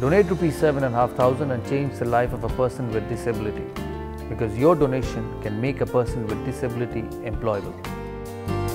Donate rupees 7,500 and change the life of a person with disability, because your donation can make a person with disability employable.